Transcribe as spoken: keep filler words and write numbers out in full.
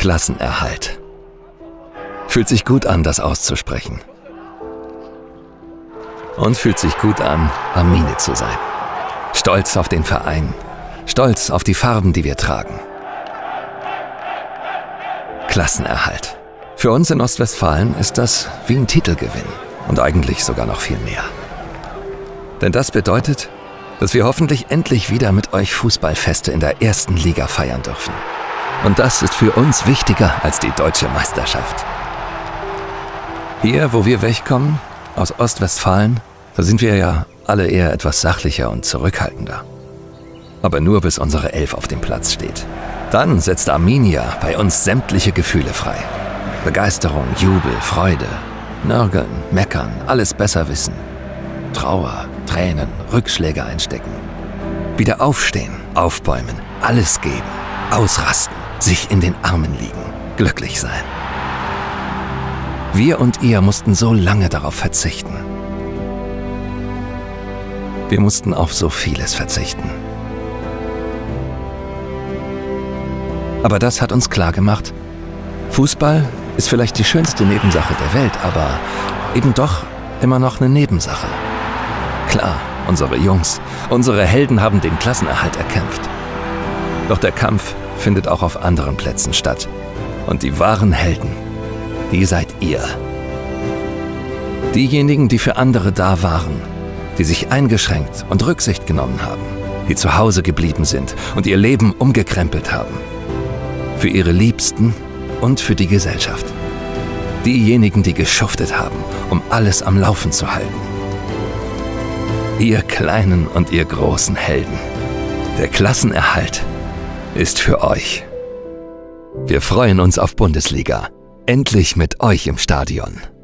Klassenerhalt. Fühlt sich gut an, das auszusprechen. Und fühlt sich gut an, Arminia zu sein. Stolz auf den Verein. Stolz auf die Farben, die wir tragen. Klassenerhalt. Für uns in Ostwestfalen ist das wie ein Titelgewinn. Und eigentlich sogar noch viel mehr. Denn das bedeutet, dass wir hoffentlich endlich wieder mit euch Fußballfeste in der ersten Liga feiern dürfen. Und das ist für uns wichtiger als die deutsche Meisterschaft. Hier, wo wir wegkommen, aus Ostwestfalen, da sind wir ja alle eher etwas sachlicher und zurückhaltender. Aber nur bis unsere Elf auf dem Platz steht. Dann setzt Arminia bei uns sämtliche Gefühle frei. Begeisterung, Jubel, Freude, Nörgeln, Meckern, alles besser wissen. Trauer, Tränen, Rückschläge einstecken. Wieder aufstehen, aufbäumen, alles geben, ausrasten, sich in den Armen liegen, glücklich sein. Wir und ihr mussten so lange darauf verzichten. Wir mussten auf so vieles verzichten. Aber das hat uns klar gemacht, Fußball ist vielleicht die schönste Nebensache der Welt, aber eben doch immer noch eine Nebensache. Klar, unsere Jungs, unsere Helden haben den Klassenerhalt erkämpft. Doch der Kampf findet auch auf anderen Plätzen statt. Und die wahren Helden, die seid ihr. Diejenigen, die für andere da waren, die sich eingeschränkt und Rücksicht genommen haben, die zu Hause geblieben sind und ihr Leben umgekrempelt haben. Für ihre Liebsten und für die Gesellschaft. Diejenigen, die geschuftet haben, um alles am Laufen zu halten. Ihr kleinen und ihr großen Helden. Der Klassenerhalt ist für euch. Wir freuen uns auf Bundesliga. Endlich mit euch im Stadion.